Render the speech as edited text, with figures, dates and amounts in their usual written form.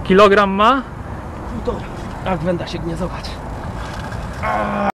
Kilogram ma? 1,5. Jak węda się gnie, zobacz.